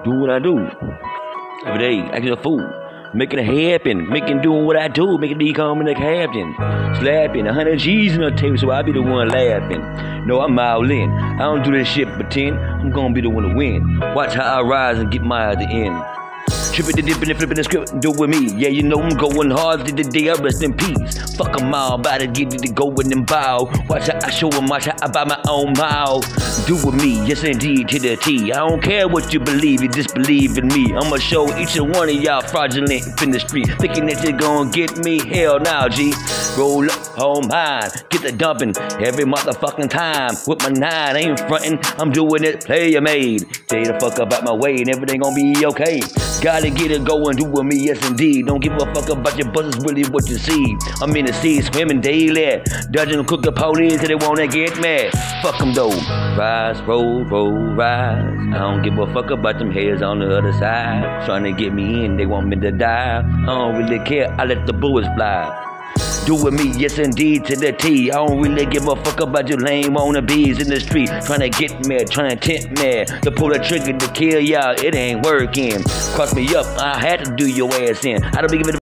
Do what I do. Every day, acting a fool. Making it happen, doing what I do, making me come in the captain. Slapping 100 G's in the table, so I be the one laughing. No, I'm all in. I don't do this shit pretend. I'm gonna be the one to win. Watch how I rise and get my at the end. Tripping and dipping and flipping the script and do it with me. Yeah, you know I'm going hard to the day I rest in peace. Fuck 'em all, about to get it to go in and bow. Watch how I show 'em, watch how I buy my own mouth. Do with me, yes indeed, to the T. I don't care what you believe, you disbelieve in me. I'ma show each and one of y'all fraudulent in the street. Thinking that you're gonna get me, hell now, G. Roll up, home high, get the dumping every motherfucking time. With my 9, I ain't frontin', I'm doing it player made. Stay the fuck up out my way and everything gon' be okay. Gotta get it going, do with me, yes indeed. Don't give a fuck about your buzzers, really what you see. I'm in the sea, swimming daily, dodging cook the police till they wanna get mad. Fuck 'em though. Rise, roll, rise. I don't give a fuck about them haters on the other side. Trying to get me in, they want me to die. I don't really care, I let the bullets fly. Do with me, yes indeed, to the T. I don't really give a fuck about you lame wannabes in the street. Trying to get me, trying to tempt me to pull the trigger to kill y'all, it ain't working. Cross me up, I had to do your ass in. I don't be giving